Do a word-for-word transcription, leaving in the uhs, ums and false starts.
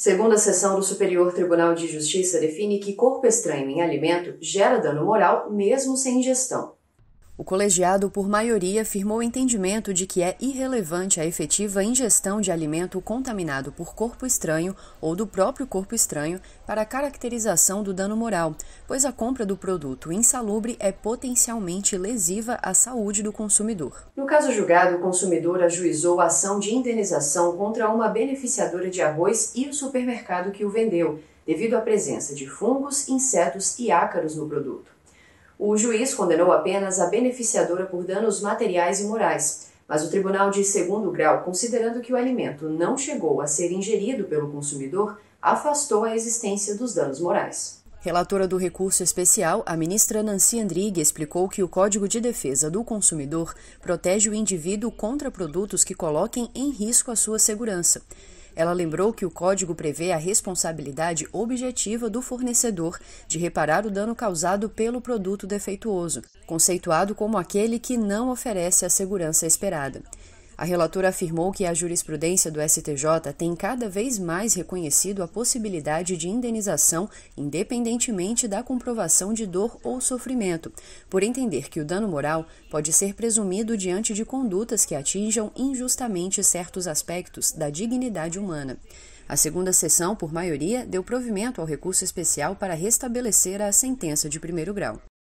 Segunda sessão do Superior Tribunal de Justiça define que corpo estranho em alimento gera dano moral mesmo sem ingestão. O colegiado, por maioria, firmou o entendimento de que é irrelevante a efetiva ingestão de alimento contaminado por corpo estranho ou do próprio corpo estranho para a caracterização do dano moral, pois a compra do produto insalubre é potencialmente lesiva à saúde do consumidor. No caso julgado, o consumidor ajuizou a ação de indenização contra uma beneficiadora de arroz e o supermercado que o vendeu, devido à presença de fungos, insetos e ácaros no produto. O juiz condenou apenas a beneficiadora por danos materiais e morais, mas o tribunal de segundo grau, considerando que o alimento não chegou a ser ingerido pelo consumidor, afastou a existência dos danos morais. Relatora do recurso especial, a ministra Nancy Andrighi explicou que o Código de Defesa do Consumidor protege o indivíduo contra produtos que coloquem em risco a sua segurança. Ela lembrou que o Código prevê a responsabilidade objetiva do fornecedor de reparar o dano causado pelo produto defeituoso, conceituado como aquele que não oferece a segurança esperada. A relatora afirmou que a jurisprudência do S T J tem cada vez mais reconhecido a possibilidade de indenização independentemente da comprovação de dor ou sofrimento, por entender que o dano moral pode ser presumido diante de condutas que atinjam injustamente certos aspectos da dignidade humana. A segunda sessão, por maioria, deu provimento ao recurso especial para restabelecer a sentença de primeiro grau.